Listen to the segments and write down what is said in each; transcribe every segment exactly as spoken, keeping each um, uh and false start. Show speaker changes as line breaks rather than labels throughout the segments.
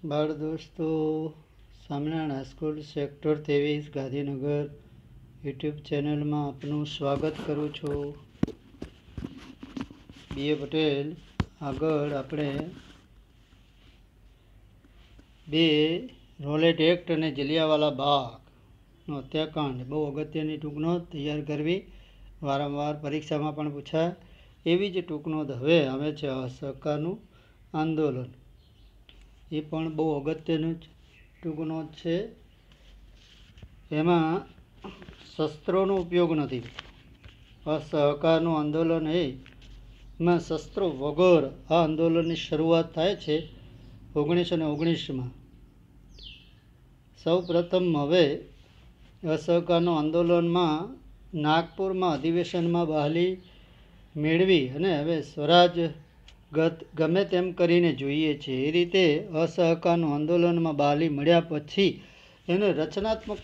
બાળ દોસ્તો, Swaminarayan high school sector ત્રેવીસ ગાંધીનગર યુટ્યુબ ચેનલમાં આપનું સ્વાગત કરું છું. બી એ પટેલ. આગળ આપણે બે રોલેટ એક્ટ અને જલિયાવાલા બાગનો હત્યાકાંડ બહુ અગત્યની ટૂંકનોંધ તૈયાર કરવી, વારંવાર પરીક્ષામાં પણ પૂછાય એવી જ ટૂંકનોંધ હવે આવે છે. અસહકારનું આંદોલન એ પણ બહુ અગત્યનું ટૂંકનોંધ છે. એમાં શસ્ત્રોનો ઉપયોગ નથી. અસહકારનું આંદોલન એ એમાં શસ્ત્રો વગર આ આંદોલનની શરૂઆત થાય છે ઓગણીસો ને ઓગણીસમાં. સૌ પ્રથમ હવે અસહકારનું આંદોલનમાં નાગપુરમાં અધિવેશનમાં બહાલી મેળવી અને હવે સ્વરાજ ગત ગમે તેમ કરીને જોઈએ છે એ રીતે અસહકારનું આંદોલનમાં બહાલી મળ્યા પછી એને રચનાત્મક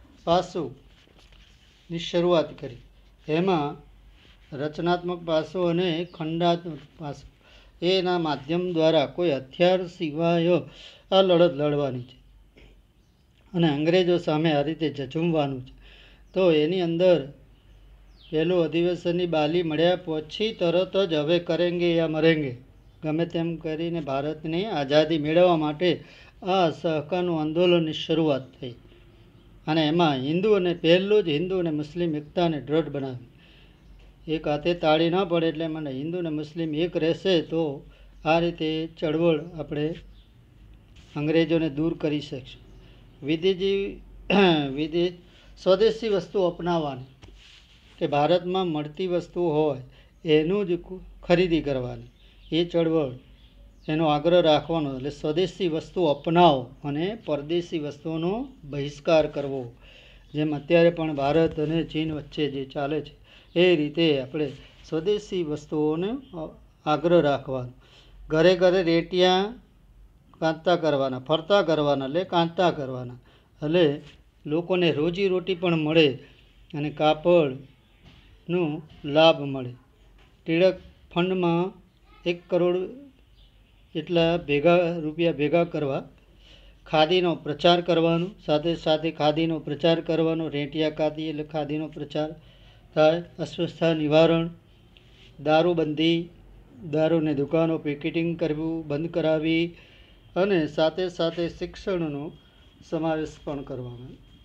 પાસુની શરૂઆત કરી. એમાં રચનાત્મક પાસું અને ખંડાત્મક પાસું એના માધ્યમ દ્વારા કોઈ હથિયાર સિવાય આ લડત લડવાની છે અને અંગ્રેજો સામે આ રીતે ઝઝૂમવાનું છે. તો એની અંદર પહેલું અધિવેશનની બાલી મળ્યા પછી તરત જ હવે કરેંગે યા મરેંગે ગમે તેમ કરીને ભારતની આઝાદી મેળવવા માટે આ અસહકારનું આંદોલનની શરૂઆત થઈ. અને એમાં હિન્દુ અને પહેલું જ હિન્દુ અને મુસ્લિમ એકતાને દ્રઢ બનાવી. એક હાથે તાળી ન પડે એટલે મને હિન્દુ અને મુસ્લિમ એક રહેશે તો આ રીતે ચળવળ આપણે અંગ્રેજોને દૂર કરી શકશું. વિદેશી વિદેશ સ્વદેશી વસ્તુ અપનાવવાની કે ભારતમાં મળતી વસ્તુ હોય એનું જ ખરીદી કરવાની એ ચળવળ એનો આગ્રહ રાખવાનો. એટલે સ્વદેશી વસ્તુ અપનાવો અને પરદેશી વસ્તુઓનો બહિષ્કાર કરવો. જેમ અત્યારે પણ ભારત અને ચીન વચ્ચે જે ચાલે છે એ રીતે આપણે સ્વદેશી વસ્તુઓનો આગ્રહ રાખવાનો. ઘરે ઘરે રેટિયા કાંતા કરવાના, ફરતા કરવાના, એટલે કાંતા કરવાના, એટલે લોકોને રોજી રોટી પણ મળે અને કાપડનું લાભ મળે. ટિળક ફંડમાં એક કરોડ એટલા ભેગા રૂપિયા ભેગા કરવા, ખાદીનો પ્રચાર કરવાનો, સાથે સાથે ખાદીનો પ્રચાર કરવાનો. રેટિયા ખાદી એટલે ખાદીનો પ્રચાર થાય. અસ્વસ્થતા નિવારણ, દારૂબંધી, દારૂની દુકાનો પેકેટિંગ કરવું બંધ કરાવી અને સાથે સાથે શિક્ષણનો સમાવેશ પણ કરવાનો.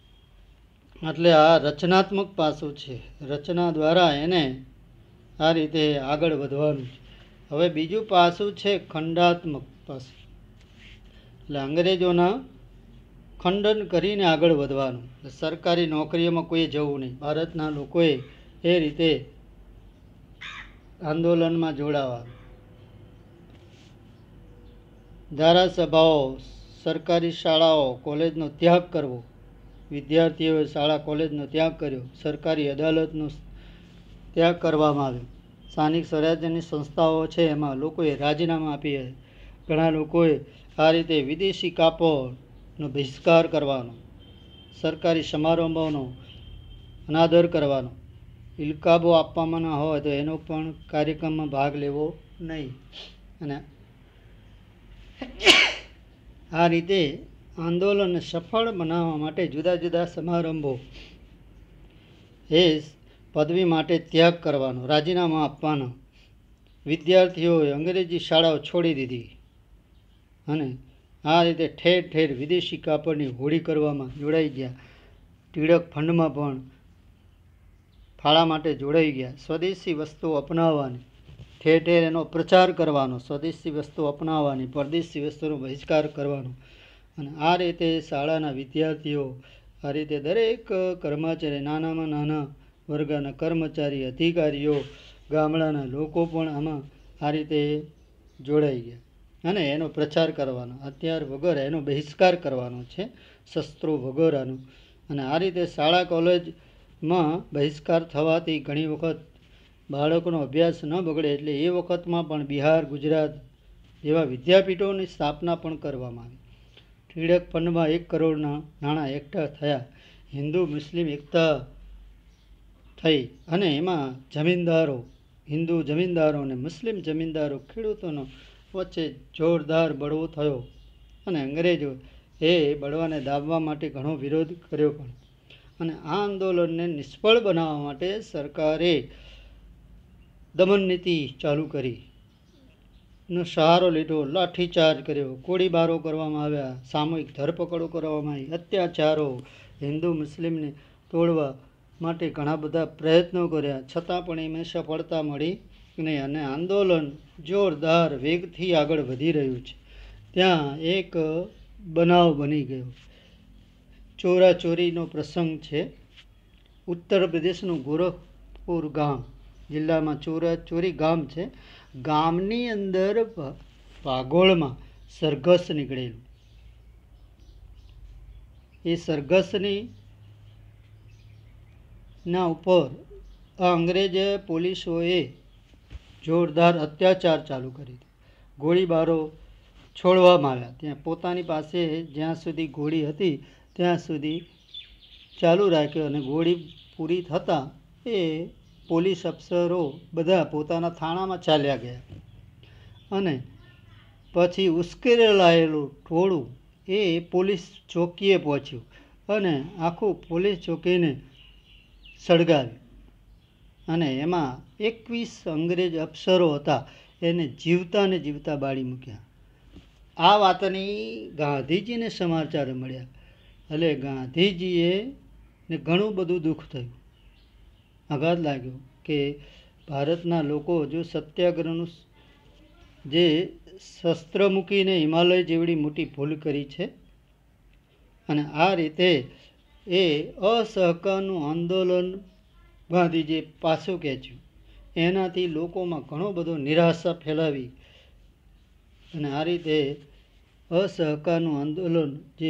એટલે આ રચનાત્મક પાસું છે. રચના દ્વારા એને આ રીતે આગળ વધવાનું છે. હવે બીજું પાસું છે ખંડાત્મક પાસું. એટલે અંગ્રેજોના ખંડન કરીને આગળ વધવાનું. સરકારી નોકરીઓમાં કોઈએ જવું નહીં. ભારતના લોકોએ એ રીતે આંદોલનમાં જોડાવાનું. ધારાસભાઓ, સરકારી શાળાઓ, કોલેજનો ત્યાગ કરવો. વિદ્યાર્થીઓએ શાળા કોલેજનો ત્યાગ કર્યો. સરકારી અદાલતનો ત્યાગ કરવામાં આવ્યો. સ્થાનિક સ્વરાજ્યની સંસ્થાઓ છે એમાં લોકોએ રાજીનામા આપી. ઘણા લોકોએ આ રીતે વિદેશી કાપડનો બહિષ્કાર કરવાનો, સરકારી સમારંભોનો અનાદર કરવાનો, ઇલકાબો આપવામાં ના હોય તો એનો પણ કાર્યક્રમમાં ભાગ લેવો નહીં. અને આ રીતે આંદોલનને સફળ બનાવવા માટે જુદા જુદા સમારંભો એ પદવી માટે ત્યાગ કરવાનો, રાજીનામા આપવાના. વિદ્યાર્થીઓએ અંગ્રેજી શાળાઓ છોડી દીધી અને આ રીતે ઠેર ઠેર વિદેશી કાપડની હોળી કરવામાં જોડાઈ ગયા. ટિળક ફંડમાં પણ ફાળા માટે જોડાઈ ગયા. સ્વદેશી વસ્તુઓ અપનાવવાની, ઠેર ઠેર એનો પ્રચાર કરવાનો, સ્વદેશી વસ્તુઓ અપનાવવાની, પરદેશી વસ્તુનો બહિષ્કાર કરવાનો. અને આ રીતે શાળાના વિદ્યાર્થીઓ, આ રીતે દરેક કર્મચારી, નાનામાં નાના વર્ગના કર્મચારી, અધિકારીઓ, ગામડાના લોકો પણ આમાં આ રીતે જોડાઈ ગયા અને એનો પ્રચાર કરવાનો, હથિયાર વગર એનો બહિષ્કાર કરવાનો છે, શસ્ત્રો વગર આનો. અને આ રીતે શાળા કોલેજમાં બહિષ્કાર થવાથી ઘણી વખત બાળકોનો અભ્યાસ ન બગડે એટલે એ વખતમાં પણ બિહાર, ગુજરાત જેવા વિદ્યાપીઠોની સ્થાપના પણ કરવામાં આવી. ટિળક ફંડમાં એક કરોડના નાણાં એકઠા થયા. હિન્દુ મુસ્લિમ એકતા થઈ અને એમાં જમીનદારો, હિન્દુ જમીનદારો અને મુસ્લિમ જમીનદારો, ખેડૂતોનો વચ્ચે જોરદાર બળવો થયો અને અંગ્રેજો એ બળવાને દાબવા માટે ઘણો વિરોધ કર્યો પણ. અને આ આંદોલનને નિષ્ફળ બનાવવા માટે સરકારે દમન નીતિ ચાલુ કરી, નો સહારો લીધો, લાઠીચાર્જ કર્યો, ગોળીબારો કરવામાં આવ્યા, સામૂહિક ધરપકડો કરવામાં આવી, અત્યાચારો, હિન્દુ મુસ્લિમને તોડવા માટે ઘણા બધા પ્રયત્નો કર્યા, છતાં પણ એમાં સફળતા મળી નહીં. અને આંદોલન જોરદાર વેગથી આગળ વધી રહ્યું છે. ત્યાં એક બનાવ બની ગયો, ચોરાચોરીનો પ્રસંગ છે. ઉત્તર પ્રદેશનું ગોરખપુર ગામ જિલ્લામાં ચોરાચોરી ગામ છે. ગામની અંદર ભાગોળમાં સરઘસ નીકળેલું. એ સરઘસની ના ઉપર અંગ્રેજ પોલીસોએ જોરદાર અત્યાચાર ચાલુ કરી દીધો. ગોળીબારો છોડવામાં આવ્યા. ત્યાં પોતાની પાસે જ્યાં સુધી ગોળી હતી ત્યાં સુધી ચાલુ રાખ્યો, અને ગોળી પૂરી થતાં એ પોલીસ અફસરો બધા પોતાના થાણામાં ચાલ્યા ગયા. અને પછી ઉશ્કેરાયેલું ટોળું એ પોલીસ ચોકીએ પહોંચ્યું અને આખું પોલીસ ચોકીને સળગાવ્યું. અને એમાં એકવીસ અંગ્રેજ અફસરો હતા, એને જીવતા ને જીવતા બાળી મૂક્યા. આ વાતની ગાંધીજીને સમાચાર મળ્યા. એટલે ગાંધીજીએ ને ઘણું બધું દુઃખ થયું, આઘાત લાગ્યો કે ભારતના લોકો જો સત્યાગ્રહનું જે શસ્ત્ર મૂકીને હિમાલય જેવડી મોટી ભૂલ કરી છે. અને આ રીતે એ અસહકારનું આંદોલન ગાંધીજીએ પાછું ખેંચ્યું. એનાથી લોકોમાં ઘણો બધો નિરાશા ફેલાવી. અને આ રીતે અસહકારનું આંદોલન જે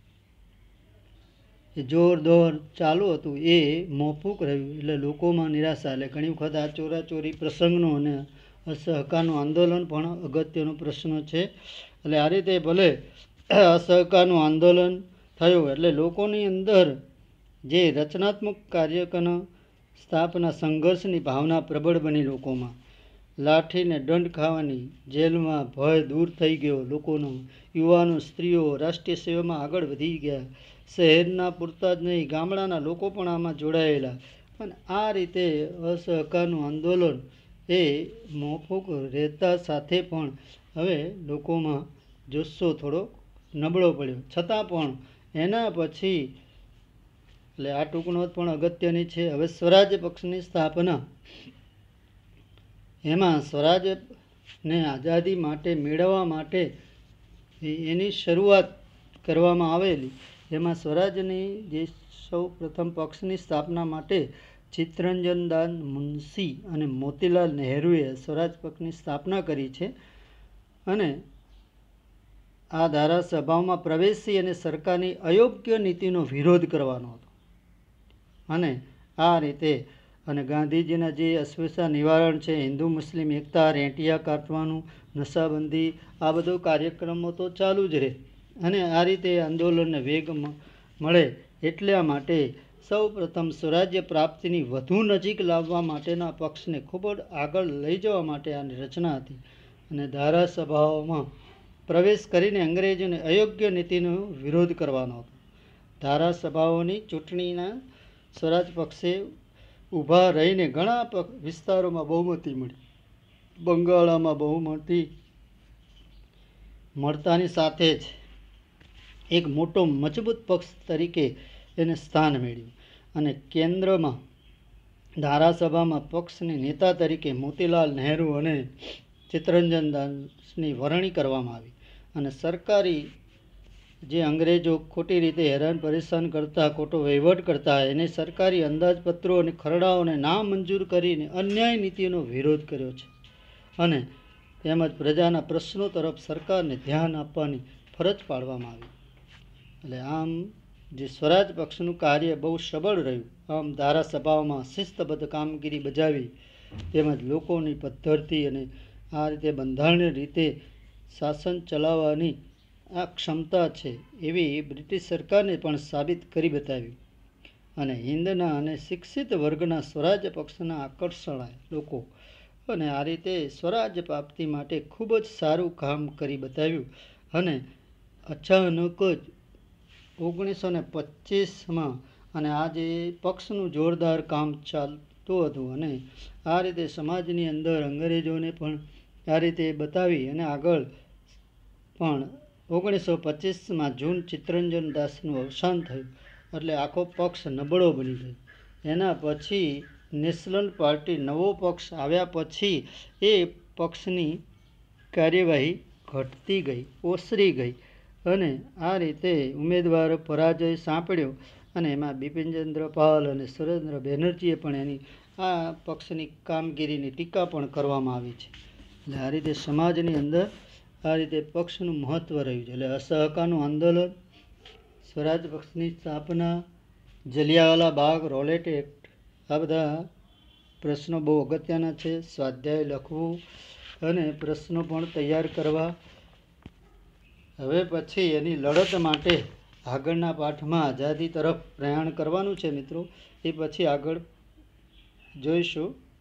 જોરદાર ચાલુ હતું એ મોકૂફ રહ્યું. એટલે લોકોમાં નિરાશા. એટલે ઘણી વખત આ ચોરાચોરી પ્રસંગનો અને અસહકારનું આંદોલન પણ અગત્યનો પ્રશ્ન છે. એટલે આ રીતે ભલે અસહકારનું આંદોલન થયું એટલે લોકોની અંદર જે રચનાત્મક કાર્યકરના સ્થાપના સંઘર્ષની ભાવના પ્રબળ બની. લોકોમાં લાઠીને દંડ ખાવાની, જેલમાં ભય દૂર થઈ ગયો લોકોનો. યુવાનો, સ્ત્રીઓ રાષ્ટ્રીય સેવામાં આગળ વધી ગયા. શહેરના પૂરતા જ નહીં, ગામડાના લોકો પણ આમાં જોડાયેલા. અને આ રીતે અસહકારનું આંદોલન એ મોકૂફ રહેતા સાથે પણ હવે લોકોમાં જુસ્સો થોડો નબળો પડ્યો. છતાં પણ એના પછી એટલે આ ટૂંકનોટ પણ અગત્યની છે. હવે સ્વરાજ્ય પક્ષની સ્થાપના, એમાં સ્વરાજ્યને આઝાદી માટે મેળવવા માટે એની શરૂઆત કરવામાં આવેલી. એમાં સ્વરાજ્યની જે સૌ પ્રથમ પક્ષની સ્થાપના માટે ચિત્તરંજનદાસ મુનશી અને મોતીલાલ નહેરુએ સ્વરાજ પક્ષની સ્થાપના કરી છે. અને આ ધારાસભામાં પ્રવેશી અને સરકારની અયોગ્ય નીતિનો વિરોધ કરવાનો હતો. અને આ રીતે અને ગાંધીજીના જે અસ્પૃશ્યતા નિવારણ છે, હિન્દુ મુસ્લિમ એકતા, રેંટિયા કાઢવાનું, નશાબંધી, આ બધો કાર્યક્રમો તો ચાલુ જ રહે. અને આ રીતે આંદોલનને વેગ મળે એટલા માટે સૌ પ્રથમ સ્વરાજ્ય પ્રાપ્તિની વધુ નજીક લાવવા માટેના પક્ષને ખૂબ જ આગળ લઈ જવા માટે આની રચના હતી. અને ધારાસભાઓમાં પ્રવેશ કરીને અંગ્રેજોને અયોગ્ય નીતિનો વિરોધ કરવાનો હતો. ધારાસભાઓની ચૂંટણીના સ્વરાજ પક્ષે ઊભા રહીને ઘણા વિસ્તારોમાં બહુમતી મળી. બંગાળામાં બહુમતી મળતાની સાથે જ એક મોટો મજબૂત પક્ષ તરીકે એને સ્થાન મેળવ્યું. અને કેન્દ્રમાં ધારાસભામાં પક્ષની નેતા તરીકે મોતીલાલ નહેરુ અને ચિત્તરંજન દાસની વરણી કરવામાં આવી. અને સરકારી જે અંગ્રેજો ખોટી રીતે હેરાન પરેશાન કરતા, ખોટો વહીવટ કરતા, એને સરકારી અંદાજપત્રો અને ખરડાઓને ના મંજૂર કરીને અન્યાય નીતિનો વિરોધ કર્યો છે. અને તેમજ પ્રજાના પ્રશ્નો તરફ સરકારને ધ્યાન આપવાની ફરજ પાડવામાં આવી. એટલે આમ જે સ્વરાજ પક્ષનું કાર્ય બહુ સબળ રહ્યું. આમ ધારાસભાઓમાં શિસ્તબદ્ધ કામગીરી બજાવી, તેમજ લોકોની પદ્ધતિ અને આ રીતે બંધારણીય રીતે શાસન ચલાવવાની આ ક્ષમતા છે એવી બ્રિટિશ સરકારને પણ સાબિત કરી બતાવ્યું. અને હિંદના અને શિક્ષિત વર્ગના સ્વરાજ્ય પક્ષના આકર્ષણાય લોકો અને આ રીતે સ્વરાજ્ય પ્રાપ્તિ માટે ખૂબ જ સારું કામ કરી બતાવ્યું. અને અચાનક જ ઓગણીસો ને પચીસમાં અને આ જે પક્ષનું જોરદાર કામ ચાલતું હતું અને આ રીતે સમાજની અંદર અંગ્રેજોને પણ આ રીતે બતાવી અને આગળ પણ ઓગણીસો પચીસમાં જૂન ચિત્તરંજન દાસનું અવસાન થયું એટલે આખો પક્ષ નબળો બની ગયો. એના પછી નેશનલ પાર્ટી નવો પક્ષ આવ્યા પછી એ પક્ષની કાર્યવાહી ઘટતી ગઈ, ઓસરી ગઈ અને આ રીતે ઉમેદવાર પરાજય સાંપડ્યો અને એમાં બિપિનચંદ્ર પાલ અને સુરેન્દ્ર બેનર્જીએ પણ એની આ પક્ષની કામગીરીની ટીકા પણ કરવામાં આવી છે. એટલે આ રીતે સમાજની અંદર આ રીતે પક્ષનું મહત્ત્વ રહ્યું છે. એટલે અસહકારનું આંદોલન, સ્વરાજ પક્ષની સ્થાપના, જલિયાવાલા બાગ, રોલેટ એક્ટ, આ બધા પ્રશ્નો બહુ અગત્યના છે. સ્વાધ્યાય લખવું અને પ્રશ્નો પણ તૈયાર કરવા. હવે પછી એની લડત માટે આગળના પાઠમાં આઝાદી તરફ પ્રયાણ કરવાનું છે મિત્રો. એ પછી આગળ જોઈશું.